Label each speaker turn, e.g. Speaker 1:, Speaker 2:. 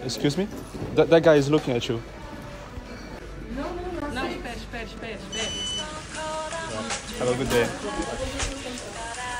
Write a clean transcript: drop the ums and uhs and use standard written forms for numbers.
Speaker 1: Excuse me? That guy is looking at you.
Speaker 2: Não, espera.
Speaker 1: Have a good day.